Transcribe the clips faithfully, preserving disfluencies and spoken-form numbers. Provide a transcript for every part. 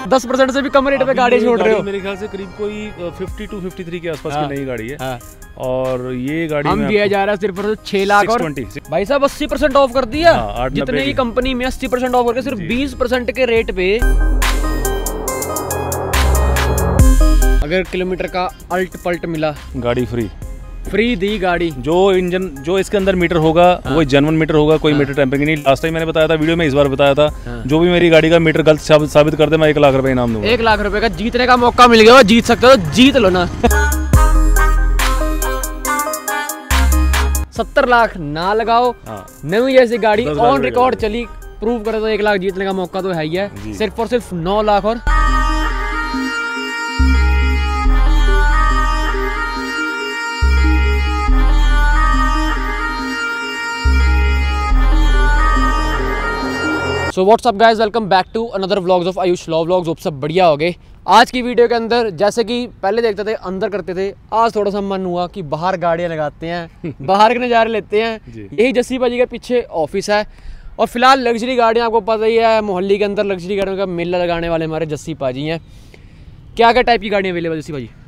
दस परसेंट से भी कम रेट पे गाड़ी छोड़ रहे हो। मेरे ख्याल से करीब कोई फिफ्टी टू फिफ्टी थ्री के आसपास हाँ, की नई गाड़ी है। हाँ, और ये गाड़ी हम दिया जा रहा है सिर्फ छह लाख और भाई साहब अस्सी परसेंट ऑफ कर दिया। हाँ, जितने की कंपनी में अस्सी परसेंट ऑफ करके सिर्फ बीस परसेंट के रेट पे अगर किलोमीटर का अल्ट पल्ट मिला गाड़ी फ्री फ्री दी गाड़ी। जो इंजन जो इसके अंदर मीटर होगा हाँ। वो जेन्युइन मीटर होगा, कोई हाँ। मीटर टेम्परिंग नहीं। लास्ट टाइम मैंने बताया था वीडियो में, इस बार बताया था हाँ। जो भी मेरी गाड़ी का मीटर गलत साबित कर दे मैं एक लाख रुपए इनाम दूंगा। एक लाख रुपए का जीतने का मौका मिल गया, जीत सकते हो, जीत लो ना। सत्तर लाख ना लगाओ हाँ। नवी जैसी गाड़ी ऑन रिकॉर्ड चली, प्रूव करे तो एक लाख जीतने का मौका तो है ही है। सिर्फ और सिर्फ नौ लाख और so what's up guys, welcome back to another vlogs of Ayush law vlogs. Hope सब बढ़िया हो गए। आज की वीडियो के अंदर जैसे कि पहले देखते थे अंदर करते थे, आज थोड़ा सा मन हुआ कि बाहर गाड़ियां लगाते हैं, बाहर के नज़ारे लेते हैं। यही जस्सी भाजी के पीछे ऑफिस है और फिलहाल लग्जरी गाड़ियां आपको पता ही है, मोहल्ले के अंदर लग्जरी गाड़ियों का मेला लगाने वाले हमारे जस्सी भाजी हैं। क्या क्या टाइप की गाड़ियाँ अवेलेबल जस्सी भाजी?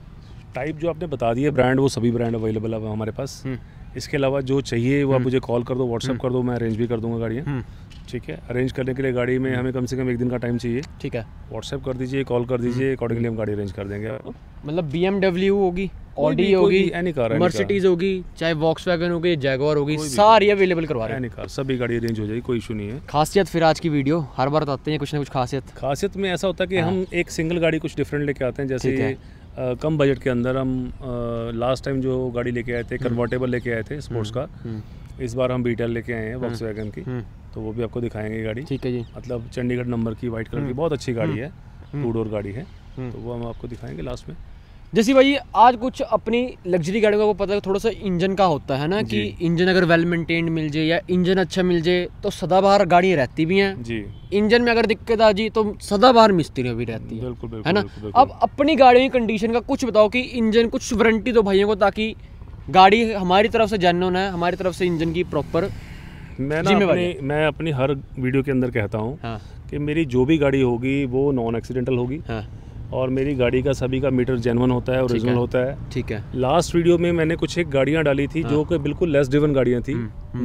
टाइप जो आपने बता दिए ब्रांड, वो सभी ब्रांड अवेलेबल है हमारे पास। इसके अलावा जो चाहिए वो आप मुझे कॉल कर दो, व्हाट्सएप कर दो, मैं अरेंज भी कर दूंगा गाड़ियाँ। ठीक है, अरेंज करने के लिए गाड़ी में हमें कम से कम एक दिन का टाइम चाहिए। ठीक है, व्हाट्सएप कर दीजिए, कॉल कर दीजिए, अकॉर्डिंगली हम गाड़ी अरेंज कर देंगे आपको। मतलब बी एम डब्ल्यू होगी, ऑडी होगी, एनी कार, मर्सिडीज होगी, चाहे वॉक्सवैगन होगी, जैगुआर होगी, सारी अवेलेबल करवा रहे हैं। एनी कार, सभी गाड़ी अरेंज हो जाएगी, कोई इशू नहीं है। खासियत फिर आज की वीडियो हर बार बताते हैं कुछ ना कुछ खासियत। खासियत में ऐसा होता है कि हम एक सिंगल गाड़ी कुछ डिफरेंट लेके आते हैं। जैसे Uh, कम बजट के अंदर हम लास्ट टाइम जो गाड़ी लेके आए थे कन्वर्टेबल लेके आए थे स्पोर्ट्स कार, इस बार हम बीटेल लेके आए हैं वॉक्सवैगन की, तो वो भी आपको दिखाएंगे गाड़ी। ठीक है जी, मतलब चंडीगढ़ नंबर की वाइट कलर की बहुत अच्छी गाड़ी है, टू डोर गाड़ी है, तो वो हम आपको दिखाएंगे लास्ट में। जैसे भाई आज कुछ अपनी लग्जरी गाड़ियों को पता है थोड़ा सा इंजन का होता है ना कि इंजन अगर वेल मेंटेन्ड मिल जाए या इंजन अच्छा मिल जाए तो सदाबहार गाड़ियाँ रहती भी हैं जी। इंजन में अगर दिक्कत आ जी तो सदाबहार मिस्त्री भी रहती है, बिल्कुल, बिल्कुल, है ना। बिल्कुल, बिल्कुल। अब अपनी गाड़ियों की कंडीशन का कुछ बताओ कि इंजन कुछ वारंटी दो भाइयों को, ताकि गाड़ी हमारी तरफ से जेन्युइन है, हमारी तरफ से इंजन की प्रॉपर। मैं ना अपनी मैं अपनी हर वीडियो के अंदर कहता हूँ कि मेरी जो भी गाड़ी होगी वो नॉन एक्सीडेंटल होगी और मेरी गाड़ी का सभी का मीटर जेन्युइन होता है, ओरिजिनल होता है। ठीक है, लास्ट वीडियो में मैंने कुछ एक गाड़ियाँ डाली थी हाँ। जो कि बिल्कुल लेस ड्रिवन गाड़ियाँ थी,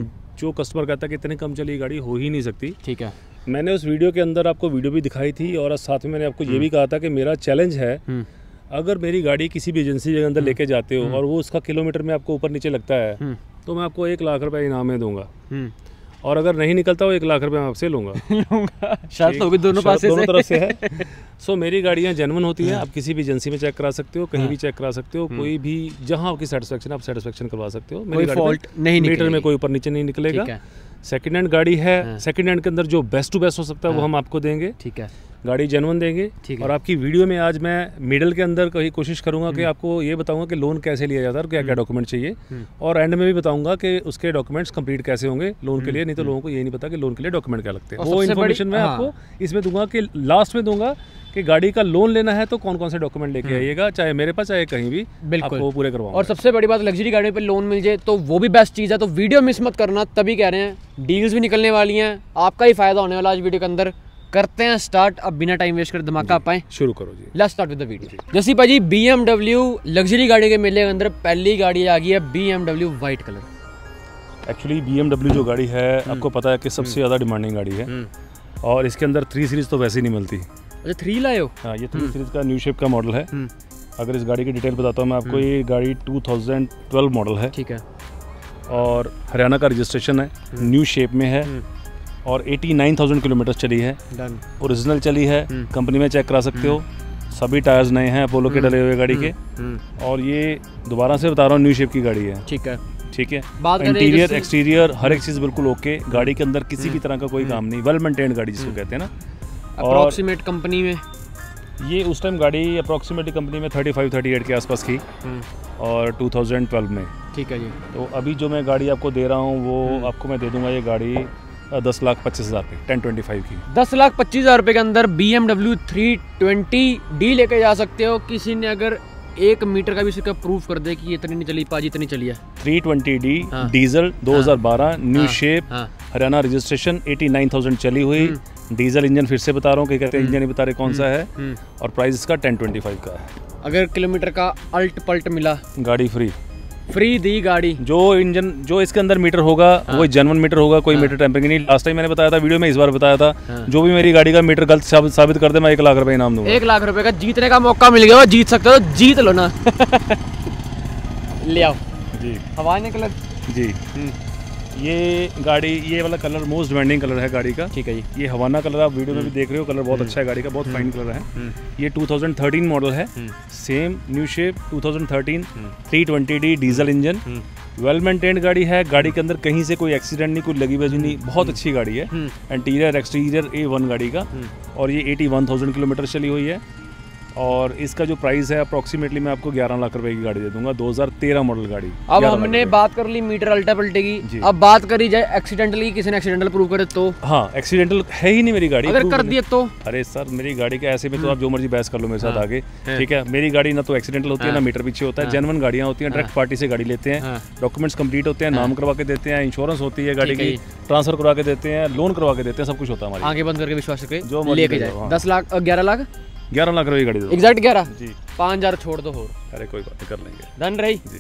जो कस्टमर कहता कि इतने कम चली गाड़ी हो ही नहीं सकती। ठीक है, मैंने उस वीडियो के अंदर आपको वीडियो भी दिखाई थी और साथ में मैंने आपको ये भी कहा था कि मेरा चैलेंज है, अगर मेरी गाड़ी किसी भी एजेंसी के अंदर लेके जाते हो और वो उसका किलोमीटर में आपको ऊपर नीचे लगता है तो मैं आपको एक लाख रुपए इनाम में दूंगा, और अगर नहीं निकलता हो एक लाख रुपए मैं आपसे लूंगा। लूंगा शर्त होगी दोनों पास से, दोनों तरफ से है। सो मेरी गाड़ियाँ जेन्युइन होती हैं, आप किसी भी एजेंसी में चेक करा सकते हो, कहीं भी चेक करा सकते हो, कोई भी जहाँ आपकी सेटिस्फेक्शन आप सेटिस्फेक्शन करवा सकते हो। मेरी फॉल्ट नहीं, मीटर में कोई ऊपर नीचे नहीं निकलेगा। सेकंड हैंड गाड़ी है, सेकंड हैंड के अंदर जो बेस्ट टू बेस्ट हो सकता है वो हम आपको देंगे। ठीक है, गाड़ी जेन्युइन देंगे। और आपकी वीडियो में आज मैं मिडल के अंदर कहीं कोशिश करूंगा कि आपको ये बताऊंगा कि लोन कैसे लिया जाता है और क्या क्या डॉक्यूमेंट चाहिए, और एंड में भी बताऊंगा कि उसके डॉक्यूमेंट्स कंप्लीट कैसे होंगे लोन के लिए। नहीं तो लोगों को ये नहीं पता कि लोन के लिए डॉक्यूमेंट क्या लगते हैं, वो इन्फॉर्मेशन मैं आपको इसमें दूंगा कि लास्ट में दूंगा कि गाड़ी का लोन लेना है तो कौन कौन से डॉक्यूमेंट लेके आइएगा, चाहे मेरे पास चाहे कहीं भी, बिल्कुल वो पूरे करवाऊंगा। और सबसे बड़ी बात, लग्जरी गाड़ी पे लोन मिल जाए तो वो भी बेस्ट चीज़ है, तो वीडियो मिस मत करना। तभी कह रहे हैं डील्स भी निकलने वाली हैं, आपका ही फायदा होने वाला आज वीडियो के अंदर। करते हैं स्टार्ट, अब बिना टाइम वेस्ट कर धमाका पाए शुरू करो जी। Let's start with the video. जैसी भाजी बी एम डब्ल्यू लग्जरी गाड़ी के मेले के अंदर पहली गाड़ी आ गई है B M W white colour. Actually B M W जो गाड़ी है आपको पता है कि सबसे ज़्यादा डिमांडिंग गाड़ी है और इसके अंदर थ्री सीरीज तो वैसे ही नहीं मिलती। अच्छा, थ्री लाए हो? हाँ, ये थ्री सीरीज का न्यू शेप का मॉडल है। अगर इस गाड़ी की डिटेल बताता हूँ मैं आपको, ये गाड़ी टू थाउजेंड ट्वेल्व मॉडल है। ठीक है, और हरियाणा का रजिस्ट्रेशन है, न्यू शेप में है और नवासी हज़ार किलोमीटर चली है, ओरिजिनल चली है, कंपनी में चेक करा सकते हो। सभी टायर्स नए हैं, अपोलो के डले हुए गाड़ी के, और ये दोबारा से बता रहा हूँ न्यू शेप की गाड़ी है। ठीक है, ठीक है, इंटीरियर एक्सटीरियर हर एक चीज़ बिल्कुल ओके, गाड़ी के अंदर किसी भी तरह का कोई काम नहीं, वेल मेंटेन्ड गाड़ी जिसको कहते हैं ना। अप्रॉक्सीमेट कंपनी में ये उस टाइम गाड़ी अप्रॉक्सीमेटली कंपनी में पैंतीस अड़तीस के आसपास की और टू थाउजेंड ट्वेल्व में। ठीक है जी, तो अभी जो मैं गाड़ी आपको दे रहा हूँ वो आपको मैं दे दूंगा ये गाड़ी दस लाख पच्चीस हज़ार पे, टेन ट्वेंटी फाइव की। दस लाख पच्चीस हज़ार रुपये के अंदर B M W three twenty D लेके जा सकते हो। किसी ने अगर एक मीटर का भी इसका प्रूफ कर दे कि इतनी नहीं चली पाजी, इतनी चली है। थ्री ट्वेंटी डी डीजल दो हज़ार बारह new shape, Haryana registration, eighty nine thousand चली हुई, डीजल इंजन, फिर से बता रहा हूँ कि कहते हैं इंजन नहीं बता रहे कौन सा है, और प्राइस इसका टेन ट्वेंटी फाइव का है। अगर किलोमीटर का अल्ट पल्ट मिला, गाड़ी फ्री फ्री दी गाड़ी। जो इंजन जो इसके अंदर मीटर होगा हाँ। वो जेन्युइन मीटर होगा, कोई हाँ। मीटर टैंपरिंग नहीं। लास्ट टाइम मैंने बताया था वीडियो में, इस बार बताया था हाँ। जो भी मेरी गाड़ी का मीटर गलत साबित कर दे मैं एक लाख रुपए इनाम दूंगा। एक लाख रुपए का जीतने का मौका मिल गया, जीत सकते हो, जीत लो ना। ले आओ जी हवाने कलर जी। ये गाड़ी, ये वाला कलर मोस्ट डिमांडिंग कलर है गाड़ी का। ठीक है जी। ये हवाना कलर आप वीडियो में भी देख रहे हो, कलर बहुत अच्छा है गाड़ी का, बहुत फाइन कलर है। ये टू थाउजेंड थर्टीन मॉडल है, same new shape two thousand thirteen, three twenty D diesel engine, well maintained गाड़ी है। गाड़ी के अंदर कहीं से कोई एक्सीडेंट नहीं, कोई लगी वजी नहीं, बहुत अच्छी गाड़ी है। इंटीरियर एक्सटीरियर ए वन गाड़ी का, और ये एटी वन थाउजेंड किलोमीटर चली हुई है। और इसका जो प्राइस है अप्रोक्सीमेटली मैं आपको ग्यारह लाख रुपए की गाड़ी दे दूंगा, दो हज़ार तेरह मॉडल गाड़ी। अब हमने बात कर ली मीटर अल्टा पल्टे की, अब बात करी जाए एक्सीडेंटली, किसी ने एक्सीडेंटल प्रूव करे तो? हाँ, एक्सीडेंटल है ही नहीं मेरी गाड़ी, अगर कर दिए तो? अरे सर मेरी गाड़ी का ऐसे में तो आप जो मर्जी बहस कर लो मेरे साथ आगे, ठीक है। मेरी गाड़ी ना तो एक्सीडेंटल होती है ना मीटर पीछे होता है, जेन्युइन गाड़ियाँ होती हैं, डायरेक्ट पार्टी से गाड़ी लेते हैं, डॉक्यूमेंट्स कंप्लीट होते हैं, नाम करवा के देते हैं, इंश्योरेंस होती है गाड़ी की, ट्रांसफर करवा के देते हैं, लोन करवा के देते हैं, सब कुछ होता है हमारे। आगे बंद करके विश्वास करके जो लेके जाए। दस लाख ग्यारह लाख ग्यारह लाख रुपए की गाड़ी दो, एग्जैक्ट ग्यारह जी। पाँच हजार छोड़ दो और। अरे कोई बात नहीं, कर लेंगे। डन रही जी।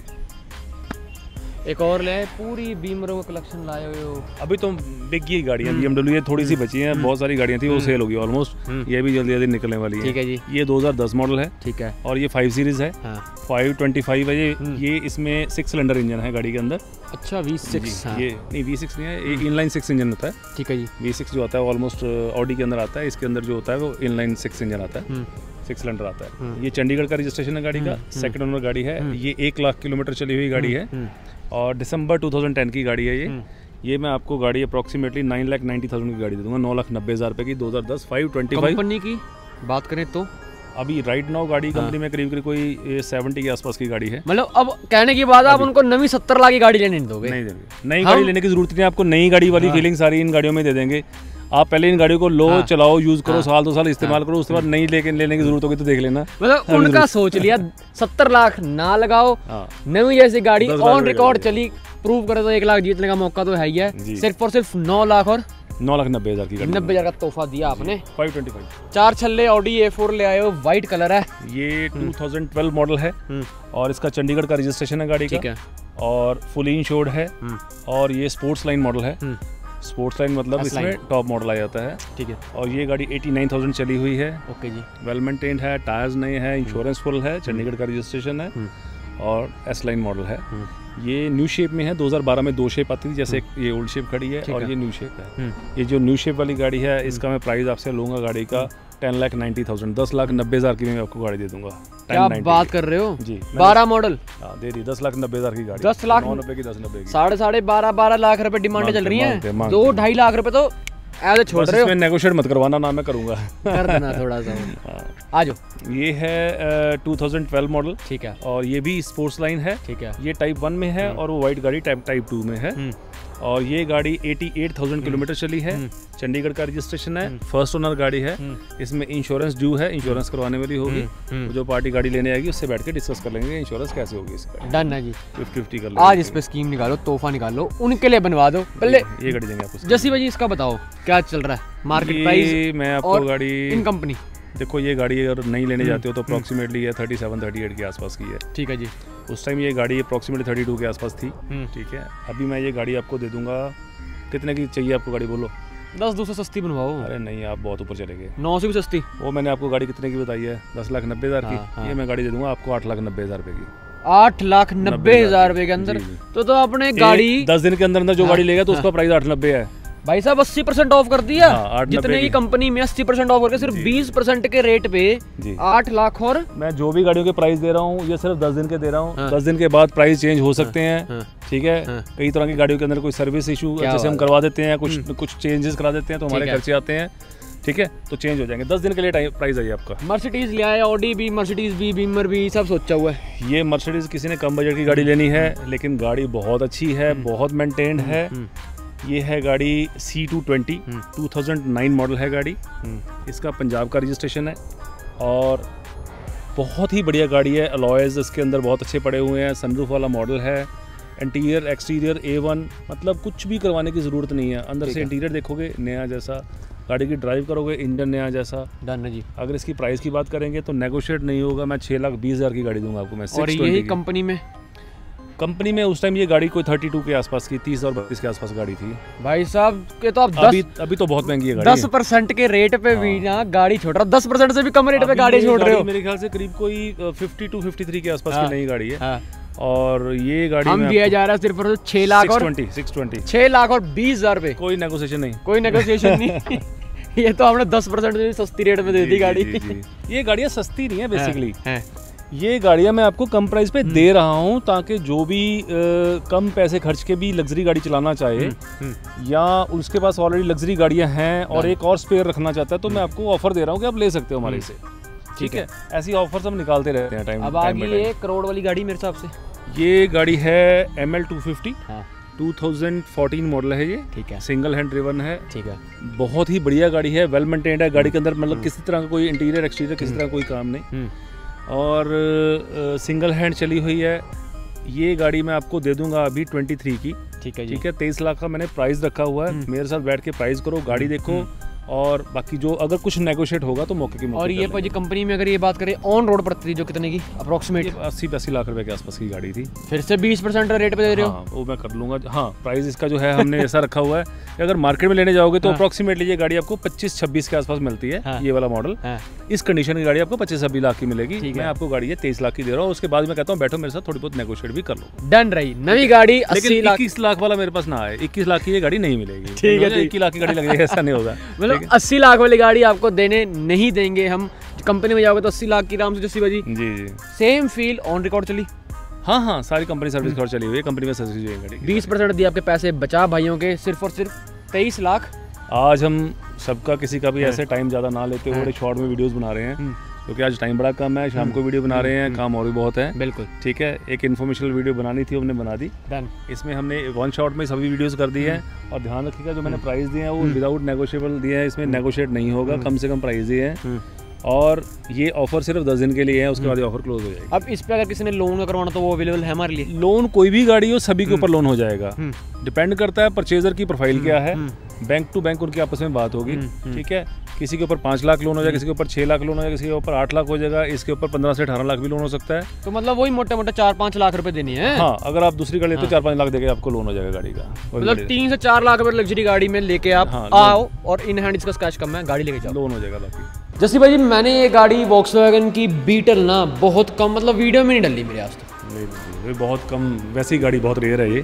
एक और ले, पूरी बीमरों का कलेक्शन लाए हुए हो। अभी तो बिग ही गाड़ियाँ बी एम डब्ल्यू ये थोड़ी सी बची हैं, बहुत सारी गाड़ियाँ थी वो सेल होगी ऑलमोस्ट, ये भी जल्दी जल्दी निकलने वाली है। ठीक है जी। ये दो हज़ार दस मॉडल है, ठीक है, और ये फाइव सीरीज है, फाइव ट्वेंटी फाइव है ये। ये इसमें सिक्स सिलेंडर इंजन है गाड़ी के अंदर। अच्छा वी सिक्स, ये नहीं वी सिक्स नहीं है, ये इनलाइन सिक्स इंजन होता है। ठीक है जी। वी सिक्स जो आता है ऑलमोस्ट ऑडी के अंदर आता है, इसके अंदर जो होता है वो इनलाइन सिक्स इंजन आता है, सिक्स सिलेंडर आता है। ये चंडीगढ़ का रजिस्ट्रेशन है गाड़ी का, सेकंड ओनर गाड़ी है। ये एक लाख किलोमीटर चली हुई गाड़ी है, और दिसंबर टू थाउजेंड टेन की गाड़ी है ये। ये मैं आपको गाड़ी approximately nine lakh ninety thousand की गाड़ी दे दूंगा, नौ लाख नब्बे हज़ार रुपये की, दो हज़ार दस, फाइव ट्वेंटी फाइव। कंपनी की बात करें तो अभी राइट नाउ गाड़ी कंपनी में करीब करीब कोई सेवेंटी के आसपास की गाड़ी है। मतलब अब कहने की बात आप उनको नवी सत्तर लाख की गाड़ी लेने नहीं दोगे? नहीं देंगे, नई गाड़ी लेने की जरूरत नहीं है आपको, नई गाड़ी वाली फीलिंग सारी इन गाड़ियों में दे देंगे। आप पहले इन गाड़ियों को लो, हाँ, चलाओ, यूज करो, हाँ, साल दो साल इस्तेमाल करो, उसके बाद नई लेके लेने की जरूरत होगी तो देख लेना। मतलब उनका सोच लिया सत्तर लाख ना लगाओ, हाँ, नवी जैसी गाड़ी ऑन रिकॉर्ड चली, प्रूव करे तो एक लाख जीतने का मौका तो है ही है। सिर्फ और सिर्फ नौ लाख और नौ लाख नब्बे हजार की गाड़ी, नब्बे हजार का तोहफा दिया आपने। फाइव ट्वेंटी फाइव चार छल्ले ऑडी ए फोर ले आए हो, व्हाइट कलर है। ये टू थाउजेंड ट्वेल्व मॉडल है, और इसका चंडीगढ़ का रजिस्ट्रेशन है गाड़ी का, और फुली इंश्योर्ड है, और ये स्पोर्ट्स लाइन मॉडल है। स्पोर्ट्स लाइन मतलब इसमें टॉप मॉडल आ जाता है, ठीक है। और ये गाड़ी एटी नाइन थाउजेंड चली हुई है, ओके जी। वेल मेंटेन्ड है, टायर्स नए हैं, इंश्योरेंस फुल है, चंडीगढ़ का रजिस्ट्रेशन है, और एस लाइन मॉडल है। ये न्यू शेप में है, दो हज़ार बारह में दो शेप आती थी, जैसे ये ओल्ड शेप खड़ी है और ये न्यू शेप है। ये जो न्यू शेप वाली गाड़ी है इसका मैं प्राइस आपसे लूँगा गाड़ी का टेन लाख नाइन्टी थाउजेंड, दस लाख नब्बे हज़ार की मैं आपको गाड़ी दे दूंगा। क्या बात कर रहे हो जी? बारह मॉडल दे दी, दस लाख नब्बे हज़ार की गाड़ी, दस लाख नौ नब्बे की, दस नब्बे की, साढ़े साढ़े बारह बारह लाख रुपए डिमांड चल रही है। दो ढाई लाख रुपए तो ऐसे छोड़ रहे हो। नेगोशिएट मत करवाना ना, मैं करूंगा, कर देना थोड़ा सा। आ जाओ। ये है टू थाउजेंड ट्वेल्व मॉडल, ठीक है, और ये भी स्पोर्ट्स लाइन है, ठीक है। ये टाइप वन में है, और वो वाइट गाड़ी टाइप टाइप टू में है, और ये गाड़ी अठासी हज़ार किलोमीटर चली है, चंडीगढ़ का रजिस्ट्रेशन है, फर्स्ट ओनर गाड़ी है। इसमें इंश्योरेंस ड्यू है, इंश्योरेंस करवाने वाली होगी, जो पार्टी गाड़ी लेने आएगी उससे बैठ के डिस्कस कर लेंगे इंश्योरेंस कैसे होगी इसका। डन है जी, फिफ्टी फिफ्टी कर लो। आज इस पे स्कीम निकालो, तोहफा निकालो, उनके लिए बनवा दो। पहले ये गाड़ी देंगे आपको। जसी भाई इसका बताओ क्या चल रहा है मार्केट प्राइस? मैं आपको गाड़ी इन कंपनी, देखो ये गाड़ी अगर नहीं लेने जाते हो तो अप्रोक्सीमेटली ये थर्टी सेवन थर्टी एट के आसपास की है, ठीक है जी। उस टाइम ये गाड़ी अप्रोक्सीमेटली थर्टी टू के आसपास थी, ठीक है। अभी मैं ये गाड़ी आपको दे दूंगा, कितने की चाहिए आपको गाड़ी बोलो? दस दो सौ सस्ती बनवाओ। अरे नहीं, आप बहुत ऊपर चले गए, नौ सौ भी सस्ती। वो मैंने आपको गाड़ी कितने की बताई है? दस लाख नब्बे हज़ार की। हाँ, हाँ। ये मैं गाड़ी दे दूंगा आपको आठ लाख नब्बे हज़ार रुपए की। आठ लाख नब्बे हजार रुपए के अंदर तो तो आपने गाड़ी दस दिन के अंदर अंदर जो गाड़ी लेगा तो उसका प्राइस आठ नब्बे है भाई साहब। अस्सी परसेंट ऑफ कर दिया, हाँ, जितने की कंपनी में अस्सी परसेंट ऑफ करके सिर्फ बीस परसेंट के रेट पे आठ लाख। और मैं जो भी गाड़ियों के प्राइस दे रहा हूँ ये सिर्फ दस दिन के दे रहा हूँ, हाँ। दस दिन के बाद प्राइस चेंज हो सकते हैं, हाँ। ठीक है, हाँ। कई तरह की गाड़ियों के अंदर कोई सर्विस इशू जैसे हम करवा देते हैं, कुछ कुछ चेंजेस करा देते हैं तो हमारे खर्चे आते हैं, ठीक है, तो चेंज हो जाएंगे। दस दिन के लिए प्राइस है आपका। मर्सिडीज लिया है, ऑडी भी, मर्सिडीज भी, बीमर भी, सब सोचा हुआ है। ये मर्सिडीज किसी ने कम बजट की गाड़ी लेनी है, लेकिन गाड़ी बहुत अच्छी है, बहुत मेंटेन्ड है। ये है गाड़ी C two twenty, two thousand nine model है गाड़ी, इसका पंजाब का रजिस्ट्रेशन है, और बहुत ही बढ़िया गाड़ी है। अलॉयज़ इसके अंदर बहुत अच्छे पड़े हुए हैं, सनरूफ वाला मॉडल है, इंटीरियर एक्सटीरियर ए वन, मतलब कुछ भी करवाने की ज़रूरत नहीं है। अंदर से इंटीरियर देखोगे नया जैसा, गाड़ी की ड्राइव करोगे इंजन नया जैसा। डन है जी। अगर इसकी प्राइस की बात करेंगे तो नेगोशिएट नहीं होगा, मैं छः लाख बीस हज़ार की गाड़ी दूंगा आपको मैं। और यही कंपनी में कंपनी में उस टाइम ये गाड़ी कोई थर्टी टू के आसपास की, तीस और बत्तीस के आसपास गाड़ी थी भाई साहब के। तो आप अभी अभी तो बहुत महंगी है गाड़ी। दस परसेंट के रेट पे भी ना गाड़ी छोड़ रहा, दस परसेंट से भी कम रेट पे गाड़ी छोड़ रहे हो। मेरे ख्याल से करीब कोई फिफ्टी टू फिफ्टी थ्री के आसपास की नई गाड़ी है। हाँ। और ये गाड़ी हम दिया जा रहा है सिर्फ छह लाख और सिक्स ट्वेंटी छह लाख और बीस हजार पे। कोई नेगोशिएशन नहीं, कोई नेगोशिएशन नहीं। ये तो हमने दस परसेंट सस्ती रेट में दे दी गाड़ी। जी, जी, जी। ये गाड़ियाँ सस्ती नहीं है बेसिकली, ये गाड़ियाँ मैं आपको कम प्राइस पे दे रहा हूँ ताकि जो भी आ, कम पैसे खर्च के भी लग्जरी गाड़ी चलाना चाहे या उसके पास ऑलरेडी लग्जरी गाड़ियाँ हैं और एक और स्पेयर रखना चाहता है, तो मैं आपको ऑफर दे रहा हूँ कि आप ले सकते हो हमारे से। ठीक है, ऐसी ऑफर्स हम निकालते रहते हैं टाइम। अब आगे ये करोड़ वाली गाड़ी मेरे हिसाब से ये गाड़ी है M L two fifty, two thousand fourteen model है ये। ठीक है, सिंगल हैंड ड्रिवन है। ठीक है, बहुत ही बढ़िया गाड़ी है, वेल मेंटेन्ड है। गाड़ी के अंदर मतलब किसी तरह का कोई इंटीरियर एक्सटीरियर किसी तरह कोई काम नहीं, और सिंगल हैंड चली हुई है। ये गाड़ी मैं आपको दे दूंगा अभी ट्वेंटी थ्री की। ठीक है, ठीक है, तेईस लाख का मैंने प्राइस रखा हुआ है। मेरे साथ बैठ के प्राइस करो, गाड़ी देखो, और बाकी जो अगर कुछ नेगोशिएट होगा तो मौके की मौके। और ये भाई कंपनी में अगर ये बात करें ऑन रोड पड़ती थी जो कितने की अप्रोक्सीमेट? अस्सी अस्सी लाख रुपए के आसपास की गाड़ी थी। फिर से बीस परसेंट रेट पे दे रहे हो? हाँ, वो मैं कर लूंगा। हाँ, प्राइस इसका जो है हमने ऐसा रखा हुआ है कि अगर मार्केट में लेने जाओगे तो अप्रोक्सीमेटली ये गाड़ी आपको पच्चीस छब्बीस के आसपास मिलती है। हाँ। ये वाला मॉडल हाँ। इस कंडीशन की गाड़ी आपको पच्चीस छब्बीस लाख की मिलेगी। मैं आपको गाड़ी है तेईस लाख की दे रहा हूँ। उसके बाद मैं कहता हूँ बैठो मेरे साथ थोड़ी बहुत नेगोशिएट भी कर लो। डन रही नई गाड़ी। अस्सी लाख इक्कीस लाख वाला मेरे पास ना आए, इक्कीस लाख की ये गाड़ी नहीं मिलेगी। ठीक है, इक्कीस लाख की गाड़ी लगेगी, ऐसा नहीं होगा। मतलब अस्सी लाख वाली गाड़ी आपको देने नहीं देंगे हम। कंपनी में जाओगे तो अस्सी लाख की राम से जस्सी बाजी। जी जी, सेम फील ऑन रिकॉर्ड चली। हाँ हाँ, सारी कंपनी सर्विस रिकॉर्ड चली हुई है, कंपनी में सर्विस हुई है गाड़ी। बीस परसेंट दिए आपके पैसे बचा भाइयों के, सिर्फ और सिर्फ तेईस लाख। आज हम सबका किसी का भी ऐसे टाइम ज़्यादा ना लेते हुए शॉर्ट में वीडियोस बना रहे हैं, क्योंकि आज टाइम बड़ा कम है, शाम को वीडियो बना रहे हैं, काम और भी बहुत है। बिल्कुल ठीक है, एक इन्फॉर्मेशनल वीडियो बनानी थी, हमने बना दी। इसमें हमने वन शॉट में सभी वीडियोस कर दी है। और ध्यान रखिएगा जो मैंने प्राइस दिए हैं वो विदाउट नेगोशिएबल दिए हैं, इसमें नेगोशिएट नहीं होगा, कम से कम प्राइस दिए हैं। और ये ऑफर सिर्फ दस दिन के लिए है, उसके बाद ऑफर क्लोज हो जाएगी। अब इस पे अगर किसी ने लोन करवाना तो वो अवेलेबल है हमारे लिए? लोन कोई भी गाड़ी हो सभी के ऊपर लोन हो जाएगा, डिपेंड करता है परचेजर की प्रोफाइल क्या है। बैंक टू बैंक उनकी आपस में बात होगी। ठीक है, किसी के ऊपर पाँच लाख लोन हो जाएगा, किसी के ऊपर छः लाख लोन हो जाएगा, किसी के ऊपर आठ लाख हो जाएगा, इसके ऊपर पंद्रह से अठारह लाख भी लोन हो सकता है। तो मतलब वही मोटे मोटे चार पाँच लाख रुपए देनी है। हाँ, अगर आप दूसरी गाड़ी लेते हो चार पाँच लाख देके आपको लोन हो जाएगा गाड़ी का। मतलब तीन से चार लाख रुपए लग्जरी गाड़ी में लेके आप आओ और इन हैंड इसका कैश कम है, गाड़ी लेके जाओ, लोन हो जाएगा बाकी। जैसे भाई जी मैंने ये गाड़ी वॉक्सवैगन की बीटल ना बहुत कम, मतलब वीडियो में नहीं डली मेरे आज तक। नहीं नहीं, बहुत कम, वैसी गाड़ी बहुत रेयर है ये।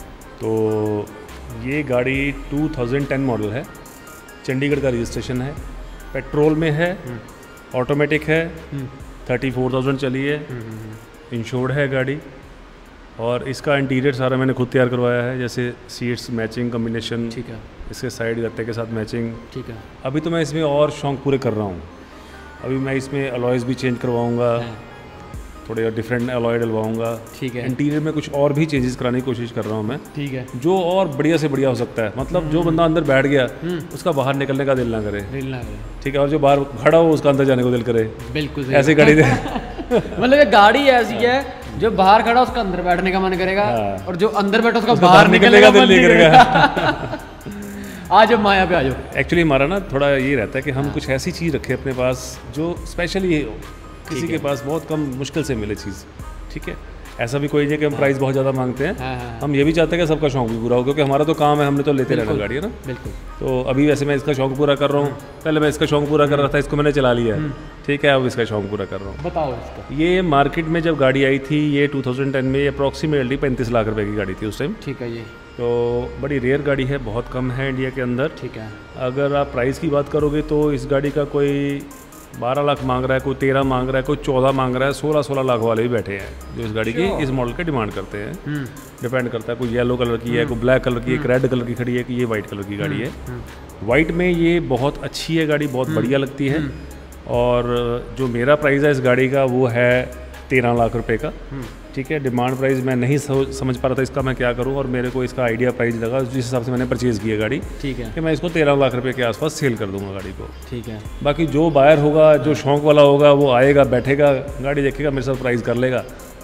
तो ये गाड़ी टू थाउजेंड टेन मॉडल है, चंडीगढ़ का रजिस्ट्रेशन है, पेट्रोल में है, ऑटोमेटिक है, थर्टी फोर थाउजेंड चली है, इंश्योर्ड है गाड़ी। और इसका इंटीरियर सारा मैंने खुद तैयार करवाया है, जैसे सीट्स मैचिंग कॉम्बिनेशन। ठीक है, इसके साइड गत्ते के साथ मैचिंग। ठीक है, अभी तो मैं इसमें और शौक पूरे कर रहा हूँ। अभी मैं इसमें अलॉयज़ भी चेंज करवाऊँगा, थोड़े डिफरेंट अलॉय डलवाऊँगा। ठीक है, इंटीरियर में कुछ और भी चेंजेस कराने की कोशिश कर रहा हूँ मैं। ठीक है, जो और बढ़िया से बढ़िया हो सकता है, मतलब जो बंदा अंदर बैठ गया उसका बाहर निकलने का दिल ना करे। दिल ना करे, ठीक है, और जो बाहर खड़ा हो उसका अंदर जाने को दिल करे। बिल्कुल ऐसी गाड़ी दे। मतलब ये गाड़ी ऐसी है जो बाहर खड़ा उसका अंदर बैठने का मन करेगा। हाँ। और जो अंदर बैठा उसका बाहर निकलने का दिल नहीं करेगा। आज माया पे आ जाओ। एक्चुअली हमारा ना थोड़ा ये रहता है कि हम हाँ। कुछ ऐसी चीज़ रखें अपने पास जो स्पेशल ये हो, किसी के पास बहुत कम मुश्किल से मिले चीज़। ठीक है, ऐसा भी कोई नहीं कि हम हाँ। प्राइस बहुत ज़्यादा मांगते हैं। हाँ हाँ। हम ये भी चाहते हैं कि सबका शौक भी पूरा हो, क्योंकि हमारा तो काम है, हमने तो लेते रहना गाड़ी है ना। बिल्कुल। तो अभी वैसे मैं इसका शौक पूरा कर रहा हूँ, पहले मैं इसका शौक पूरा कर रहा था, इसको मैंने चला लिया है। ठीक है, अब इसका शौक पूरा कर रहा हूँ। बताओ इसका। ये मार्केट में जब गाड़ी आई थी ये टू थाउजेंड टेन में अप्रॉक्सीमेटली पैंतीस लाख रुपए की गाड़ी थी उस टाइम। ठीक है, ये तो बड़ी रेयर गाड़ी है, बहुत कम है इंडिया के अंदर। ठीक है, अगर आप प्राइस की बात करोगे तो इस गाड़ी का कोई बारह लाख मांग रहा है, कोई तेरह मांग रहा है, कोई चौदह मांग रहा है, सोलह सोलह लाख वाले भी बैठे हैं जो इस गाड़ी की इस मॉडल के डिमांड करते हैं। डिपेंड करता है, कोई येलो कलर की है, कोई ब्लैक कलर की, एक रेड कलर की खड़ी है, कि ये वाइट कलर की गाड़ी है। वाइट में ये बहुत अच्छी है गाड़ी, बहुत बढ़िया लगती है। और जो मेरा प्राइस है इस गाड़ी का वो है तेरह लाख रुपए का। ठीक है, डिमांड प्राइस मैं नहीं समझ पा रहा था इसका मैं क्या करूं, और मेरे को इसका आइडिया प्राइस लगा जिस हिसाब से मैंने परचेज़ की है गाड़ी। ठीक है, कि मैं इसको तेरह लाख रुपए के आसपास सेल कर दूंगा गाड़ी को। ठीक है, बाकी जो बायर होगा, जो शौक वाला होगा, वो आएगा, बैठेगा, गाड़ी देखेगा, मेरे साथ प्राइस कर लेगा,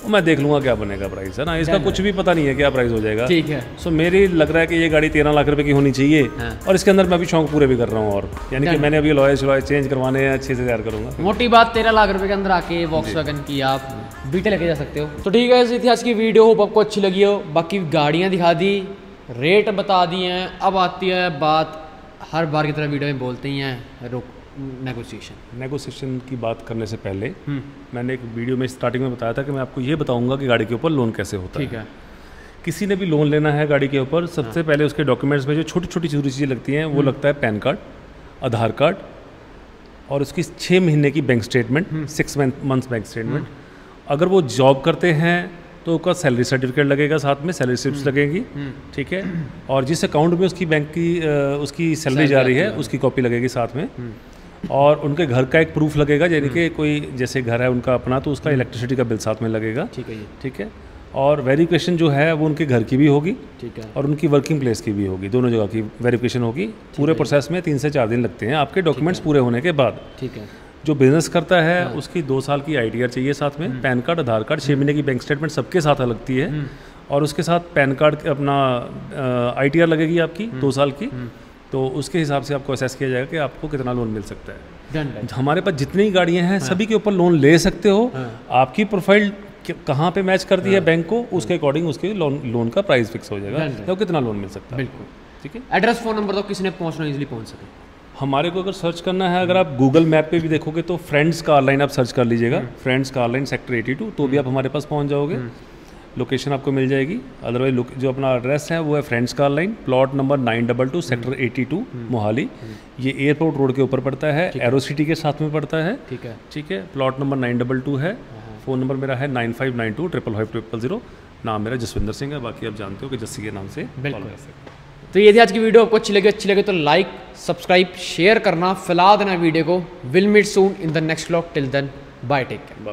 वो मैं देख लूँगा क्या बनेगा प्राइस, है ना, इसका कुछ भी पता नहीं है क्या प्राइस हो जाएगा। ठीक है। सो मेरी लग रहा है कि ये गाड़ी तेरह लाख रुपए की होनी चाहिए। हाँ। और इसके अंदर मैं अभी शौक पूरे भी कर रहा हूँ, और यानी कि मैंने अभी लॉयस लॉयस चेंज करवाने हैं, अच्छे से तैयार करूँगा। मोटी बात, तेरह लाख रुपए के अंदर आके वॉक्सवैगन की आप बीटे लेके जा सकते हो। तो ठीक है, इसी थी आज की वीडियो, होप आपको अच्छी लगी हो। बाकी गाड़ियाँ दिखा दी, रेट बता दिए हैं। अब आती है बात, हर बार की तरह वीडियो में बोलते ही हैं, रुक नेगोशिएशन। नेगोशिएशन की बात करने से पहले मैंने एक वीडियो में स्टार्टिंग में बताया था कि मैं आपको ये बताऊंगा कि गाड़ी के ऊपर लोन कैसे होता है। ठीक है। किसी ने भी लोन लेना है गाड़ी के ऊपर, सबसे हाँ। पहले उसके डॉक्यूमेंट्स में जो छोटी छोटी जरूरी चीज़ें लगती हैं वो लगता है पैन कार्ड, आधार कार्ड और उसकी छः महीने की bank statement, six months bank statement. अगर वो जॉब करते हैं तो उसका सैलरी सर्टिफिकेट लगेगा, साथ में सैलरी स्लिप्स लगेंगी। ठीक है। और जिस अकाउंट में उसकी बैंक की उसकी सैलरी जा रही है उसकी कॉपी लगेगी साथ में। और उनके घर का एक प्रूफ लगेगा, यानी कि कोई जैसे घर है उनका अपना तो उसका इलेक्ट्रिसिटी का बिल साथ में लगेगा। ठीक है। ठीक है। और वेरिफिकेशन जो है वो उनके घर की भी होगी। ठीक है। और उनकी वर्किंग प्लेस की भी होगी, दोनों जगह की वेरिफिकेशन होगी। पूरे प्रोसेस में तीन से चार दिन लगते हैं आपके डॉक्यूमेंट्स पूरे होने के बाद। ठीक है। जो बिजनेस करता है हाँ। उसकी दो साल की आई टी आर चाहिए साथ में, पैन कार्ड, आधार कार्ड, छः महीने की बैंक स्टेटमेंट सबके साथ लगती है। और उसके साथ पैन कार्ड अपना आई टी आर लगेगी आपकी दो साल की। तो उसके हिसाब से आपको असेस किया जाएगा कि आपको कितना लोन मिल सकता है। हमारे पास जितनी गाड़ियाँ हैं हाँ। सभी के ऊपर लोन ले सकते हो। हाँ। आपकी प्रोफाइल कहाँ पे मैच करती हाँ। है बैंक को, उसके अकॉर्डिंग उसके लोन लोन का प्राइस फिक्स हो जाएगा, तो कितना लोन मिल सकता है। बिल्कुल। ठीक है। एड्रेस, फ़ोन नंबर तो किसी ने पहुँचना इजीली पहुँच सके। हमारे को अगर सर्च करना है, अगर आप गूगल मैप पे भी देखोगे तो फ्रेंड्स कार लाइन आप सर्च कर लीजिएगा, फ्रेंड्स कार लाइन सेक्टर बयासी, तो भी आप हमारे पास पहुंच जाओगे। लोकेशन आपको मिल जाएगी। अदरवाइज जो अपना एड्रेस है वो है friends car line, plot number nine double two sector बयासी मोहाली। ये एयरपोर्ट रोड के ऊपर पड़ता है, एरो सिटी के साथ में पड़ता है। ठीक है। ठीक है। Plot number nine double two है। फ़ोन नंबर मेरा है nine five nine two triple five triple zero. नाम मेरा जसविंदर सिंह है, बाकी आप जानते हो कि जस्सी के नाम से कॉल कर सकते हैं। तो ये थी आज की वीडियो, आपको अच्छी लगी अच्छी लगे तो लाइक, सब्सक्राइब, शेयर करना, फैला देना वीडियो को। Will meet soon in the next vlog. Till then bye, take care.